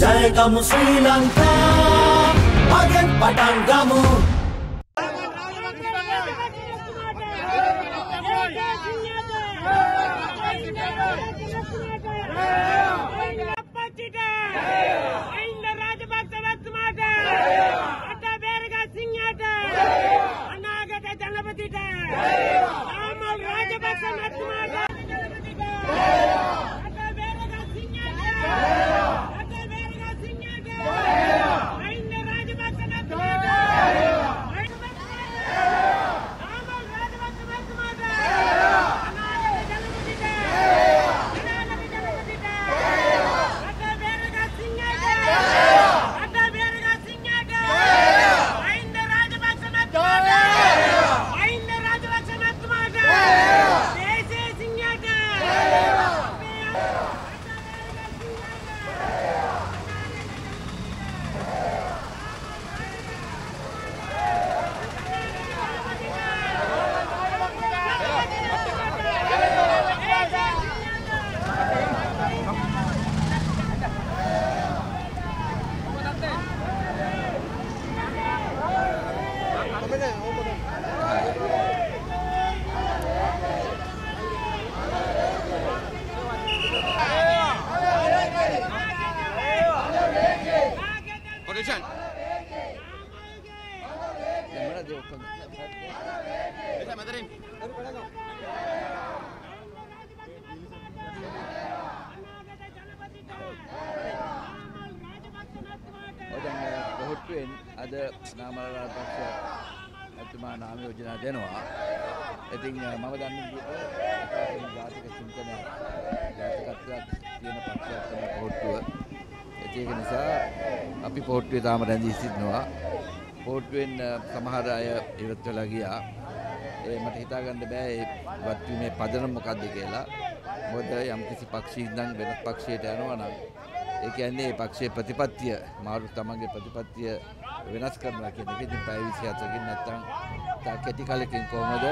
ජයගමු ශ්‍රී ලංකා මගෙන් පටන් ගමු ada nama Rajapaksa එතුමා නාම යෝජනා දෙනවා. ඉතින් මම දන්නේ විදිහට ජාතික චින්තන ජාතිකත්වයක් තියෙන පක්ෂයක් තමයි පොට්ටුව. ඒක නිසා අපි පොට්ටුවේ තාම රැඳී සිටිනවා. පොට්ටුවෙන් සමහර අය ඉවත් වෙලා ගියා. මට හිතා ගන්න බෑ ඒ වත්වීමේ පදනම මොකක්ද කියලා. මොකද යම්කිසි පක්ෂයක ඉඳන් වෙනත් පක්ෂයකට යනවා නම් ඒ කියන්නේ ඒ පක්ෂයේ ප්‍රතිපත්තිය මාරු තමන්ගේ ප්‍රතිපත්තිය වෙනස් කරනවා කියන එක. ඉතින් පැය 27කින් නැත්තම් කැටි කාලෙකින් කොහමද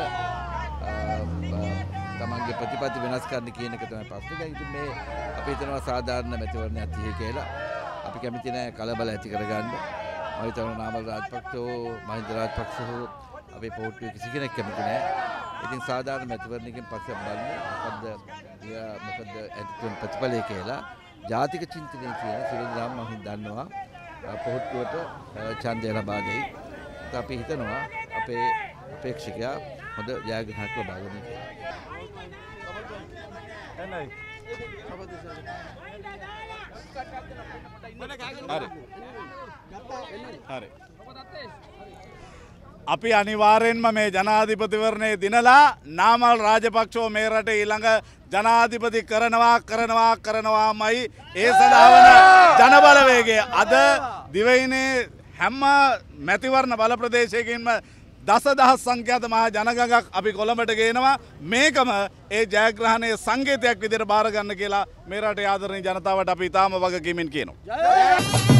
තමන්ගේ ප්‍රතිපත්ති වෙනස් කරන්න කියන එක තමයි ප්‍රශ්නේ. දැන් ඉතින් මේ අපි හිතනවා සාධාරණ මැතිවරණයක් තියෙයි කියලා. අපි කැමති නැහැ කලබල ඇති කරගන්න. මම හිතනවා නාමල් රාජපක්ෂෝ මහින්ද රාජපක්ෂෝ අපේ පොට්ටුවේ කිසි කෙනෙක් කැමති නැහැ. ඉතින් සාධාරණ මැතිවරණයකින් පස්සේ බලමු මොකද ඇතිවෙන ප්‍රතිඵලය කියලා. ජාතික චින්තනය කියන සිරිඳාම් මම දන්නවා පොහොට්ටුවට ඡන්දය ලබා දෙයි. අපි හිතනවා අපේ අපේක්ෂකයා හොඳ ජයග්‍රහණයක් ලබා ගන්න කියලා. අපි අනිවාර්යෙන්ම මේ ජනාධිපතිවරණයේ දිනලා නාමල් රාජපක්ෂව මේ රටේ ඊළඟ ජනාධිපති කරනවාමයි ඒ සඳහා වන ජනබලවේගය අද දිවයිනේ හැම මැතිවරණ බල ප්‍රදේශයකින්ම දසදහස් සංඛ්‍යාත මහා ජනගහනක් අපි කොළඹට ගේනවා. මේකම ඒ ජයග්‍රහණයේ සංකේතයක් විදිහට බාර ගන්න කියලා මේ රටේ ආදරණීය ජනතාවට අපි ඊටාම වගකීමෙන් කියනවා.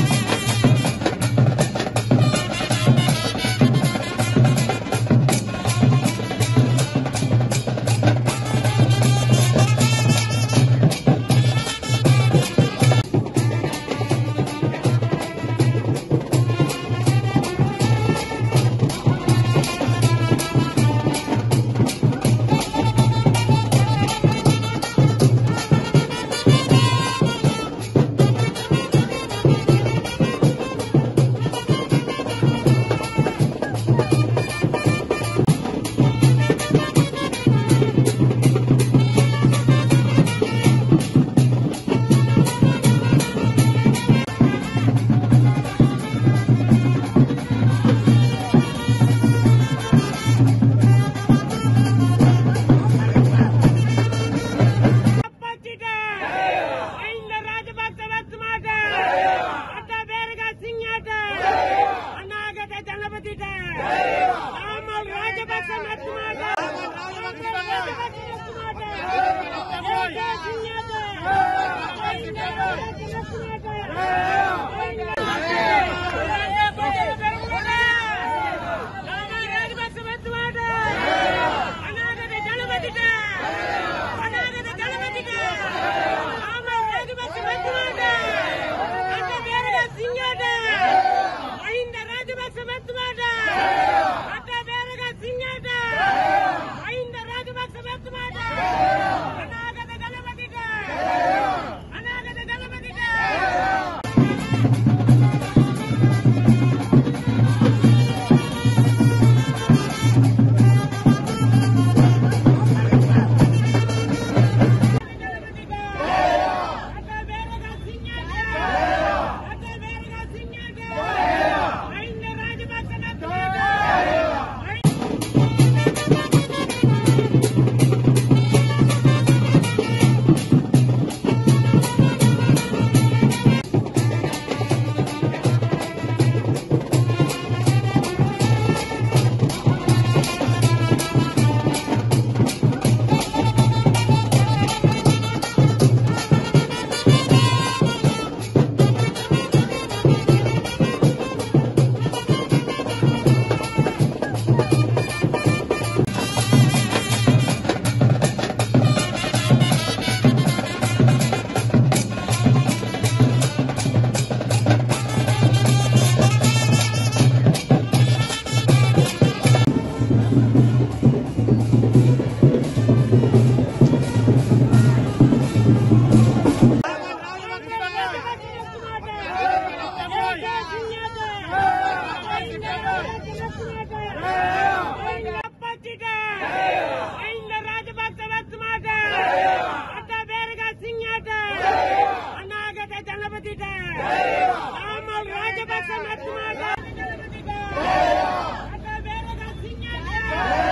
Rajapaksa